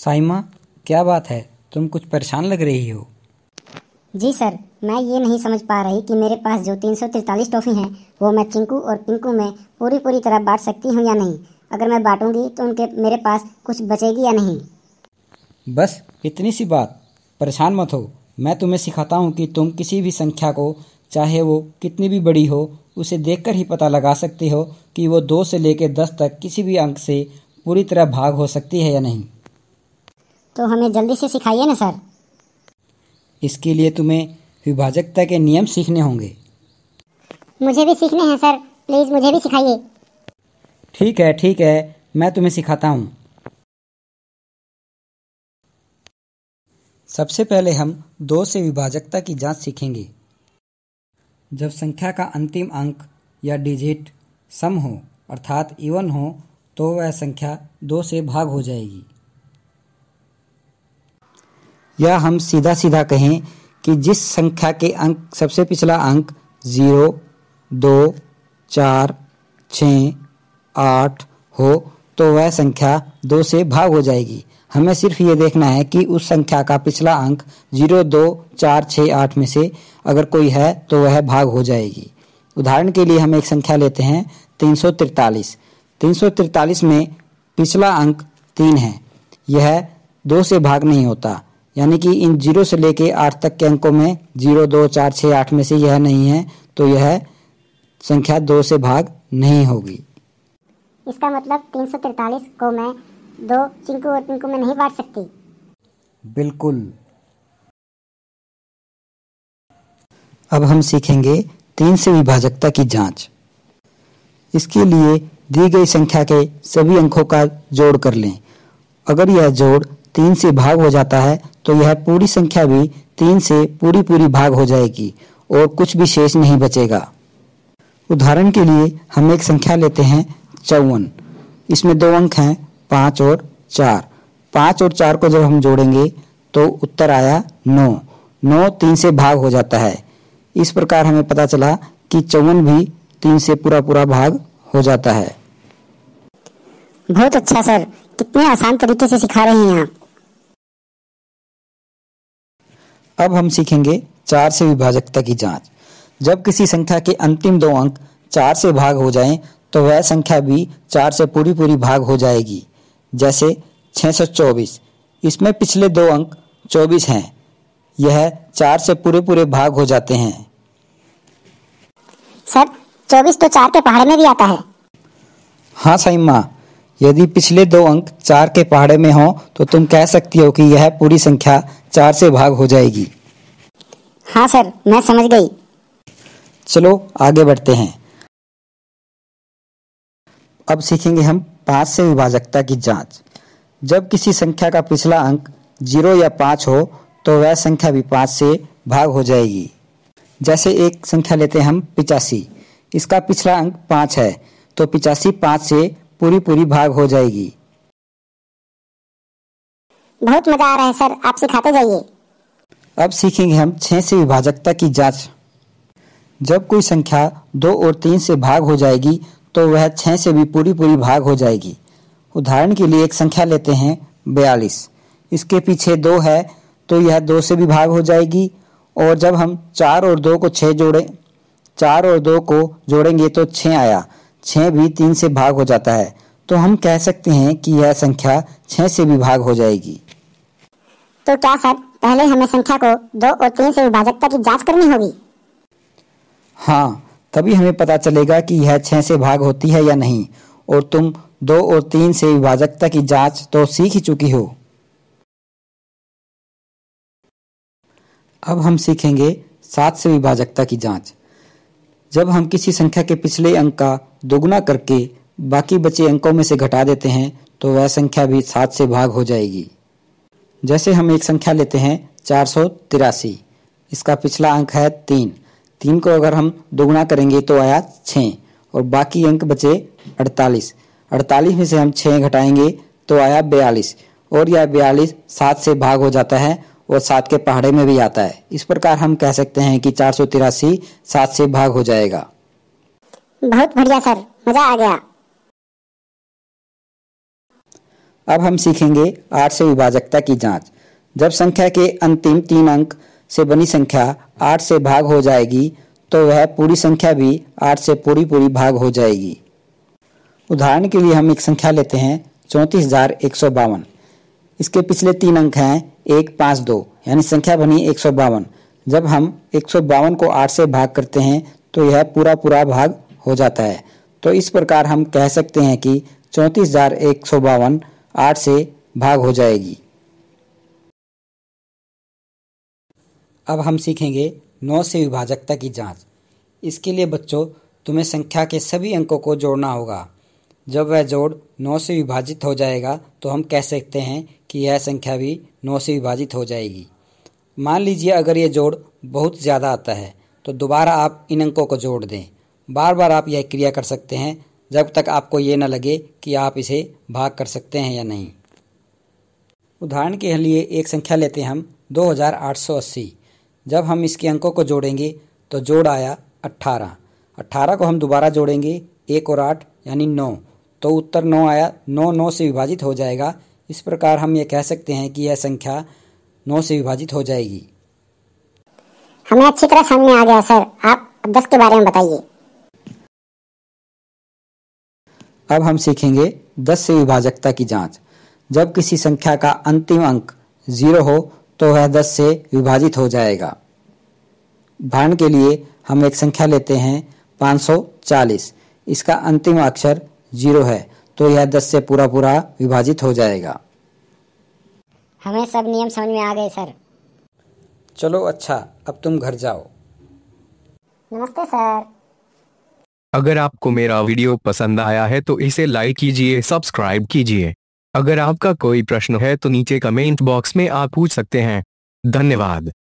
साइमा, क्या बात है? तुम कुछ परेशान लग रही हो। जी सर, मैं ये नहीं समझ पा रही कि मेरे पास जो 343 टॉफ़ी हैं वो मैं चिंकू और पिंकू में पूरी तरह बांट सकती हूँ या नहीं। अगर मैं बांटूंगी तो उनके मेरे पास कुछ बचेगी या नहीं। बस इतनी सी बात, परेशान मत हो। मैं तुम्हें सिखाता हूँ कि तुम किसी भी संख्या को, चाहे वो कितनी भी बड़ी हो, उसे देखकर ही पता लगा सकते हो कि वो 2 से लेकर 10 तक किसी भी अंक से पूरी तरह भाग हो सकती है या नहीं। तो हमें जल्दी से सिखाइए ना सर। इसके लिए तुम्हें विभाजकता के नियम सीखने होंगे। मुझे भी सीखने हैं सर, प्लीज़ मुझे भी सिखाइए। ठीक है, मैं तुम्हें सिखाता हूँ। सबसे पहले हम 2 से विभाजकता की जांच सीखेंगे। जब संख्या का अंतिम अंक या डिजिट सम हो अर्थात इवन हो तो वह संख्या 2 से भाग हो जाएगी। या हम सीधा कहें कि जिस संख्या के अंक सबसे पिछला अंक 0, 2, 4, 6, 8 हो तो वह संख्या 2 से भाग हो जाएगी। हमें सिर्फ ये देखना है कि उस संख्या का पिछला अंक 0, 2, 4, 6, 8 में से अगर कोई है तो वह भाग हो जाएगी। उदाहरण के लिए हम एक संख्या लेते हैं 343। 343 में पिछला अंक 3 है। यह 2 से भाग नहीं होता, यानी कि इन 0 से लेके 8 तक के अंकों में 0, 2, 4, 6, 8 में से यह नहीं है, तो यह संख्या 2 से भाग नहीं होगी। इसका मतलब 343 को मैं 2 चिंकू और पिंकू में नहीं बांट सकती। बिल्कुल। अब हम सीखेंगे 3 से विभाजकता की जांच। इसके लिए दी गई संख्या के सभी अंकों का जोड़ कर लें। अगर यह जोड़ 3 से भाग हो जाता है तो यह पूरी संख्या भी 3 से पूरी भाग हो जाएगी और कुछ भी शेष नहीं बचेगा। उदाहरण के लिए हम एक संख्या लेते हैं 54। इसमें 2 अंक हैं 5 और 4। 5 और 4 को जब हम जोड़ेंगे तो उत्तर आया 9। 9 3 से भाग हो जाता है। इस प्रकार हमें पता चला कि 54 भी 3 से पूरा भाग हो जाता है। बहुत अच्छा सर, कितने आसान तरीके से सिखा रही हैं आप। अब हम सीखेंगे 4 से विभाजकता की जांच। जब किसी संख्या के अंतिम 2 अंक 4 से भाग हो जाएं तो वह संख्या भी 4 से पूरी भाग हो जाएगी। जैसे 624, इसमें पिछले 2 अंक 24 हैं। यह 4 से पूरे भाग हो जाते हैं। सर, 24 तो 4 के पहाड़े में भी आता है। हाँ साइमा, यदि पिछले 2 अंक 4 के पहाड़े में हो तो तुम कह सकती हो कि यह पूरी संख्या 4 से भाग हो जाएगी। हाँ सर, मैं समझ गई। चलो आगे बढ़ते हैं। अब सीखेंगे हम 5 से विभाजकता की जांच। जब किसी संख्या का पिछला अंक 0 या 5 हो तो वह संख्या भी 5 से भाग हो जाएगी। जैसे एक संख्या लेते हैं हम 85। इसका पिछला अंक 5 है तो 85 5 से पूरी भाग हो जाएगी। बहुत मजा आ रहा है सर, आप सिखाते जाइए। अब सीखेंगे हम 6 से विभाजकता की जांच। जब कोई संख्या 2 और 3 से भाग हो जाएगी तो वह 6 से भी पूरी भाग हो जाएगी। उदाहरण के लिए एक संख्या लेते हैं 42। इसके पीछे 2 है तो यह 2 से भी भाग हो जाएगी। और जब हम 4 और 2 को जोड़ेंगे तो 6 आया। 6 भी 3 से भाग हो जाता है, तो हम कह सकते हैं कि यह संख्या 6 से भी भाग हो जाएगी। तो क्या सर, पहले हमें संख्या को 2 और 3 से विभाजकता की जांच करनी होगी? हाँ, तभी हमें पता चलेगा कि यह 6 से भाग होती है या नहीं। और तुम 2 और 3 से विभाजकता की जांच तो सीख ही चुकी हो। अब हम सीखेंगे 7 से विभाजकता की जांच। जब हम किसी संख्या के पिछले अंक का दोगुना करके बाकी बचे अंकों में से घटा देते हैं तो वह संख्या भी 7 से भाग हो जाएगी। जैसे हम एक संख्या लेते हैं 483। इसका पिछला अंक है 3। 3 को अगर हम दोगुना करेंगे तो आया 6 और बाकी अंक बचे 48। 48 में से हम 6 घटाएंगे तो आया 42 और यह 42 7 से भाग हो जाता है और 7 के पहाड़े में भी आता है। इस प्रकार हम कह सकते हैं कि 483 7 से भाग हो जाएगा। बहुत बढ़िया सर, मजा आ गया। अब हम सीखेंगे 8 से विभाजकता की जांच। जब संख्या के अंतिम 3 अंक से बनी संख्या 8 से भाग हो जाएगी तो वह पूरी संख्या भी 8 से पूरी भाग हो जाएगी। उदाहरण के लिए हम एक संख्या लेते हैं 34,152। इसके पिछले 3 अंक हैं 1, 5, 2, यानी संख्या बनी 152। जब हम 152 को 8 से भाग करते हैं तो यह पूरा भाग हो जाता है। तो इस प्रकार हम कह सकते हैं कि 34,152 8 से भाग हो जाएगी। अब हम सीखेंगे 9 से विभाजकता की जांच। इसके लिए बच्चों तुम्हें संख्या के सभी अंकों को जोड़ना होगा। जब वह जोड़ 9 से विभाजित हो जाएगा तो हम कह सकते हैं कि यह संख्या भी 9 से विभाजित हो जाएगी। मान लीजिए अगर यह जोड़ बहुत ज़्यादा आता है तो दोबारा आप इन अंकों को जोड़ दें। बार बार आप यह क्रिया कर सकते हैं जब तक आपको ये न लगे कि आप इसे भाग कर सकते हैं या नहीं। उदाहरण के लिए एक संख्या लेते हैं हम 2880। जब हम इसके अंकों को जोड़ेंगे तो जोड़ आया 18। 18 को हम दोबारा जोड़ेंगे 1 और 8 यानी 9, तो उत्तर 9 आया। 9 से विभाजित हो जाएगा। इस प्रकार हम ये कह सकते हैं कि यह संख्या 9 से विभाजित हो जाएगी। हमें अच्छी तरह समझ में आ गया सर। आप 10 के बारे में बताइए। अब हम सीखेंगे 10 से विभाजकता की जांच। जब किसी संख्या का अंतिम अंक 0 हो तो वह 10 से विभाजित हो जाएगा। उदाहरण के लिए हम एक संख्या लेते हैं 540। इसका अंतिम अक्षर 0 है तो यह 10 से पूरा विभाजित हो जाएगा। हमें सब नियम समझ में आ गए सर। चलो अच्छा, अब तुम घर जाओ। नमस्ते सर। अगर आपको मेरा वीडियो पसंद आया है तो इसे लाइक कीजिए, सब्सक्राइब कीजिए। अगर आपका कोई प्रश्न है तो नीचे कमेंट बॉक्स में आप पूछ सकते हैं। धन्यवाद।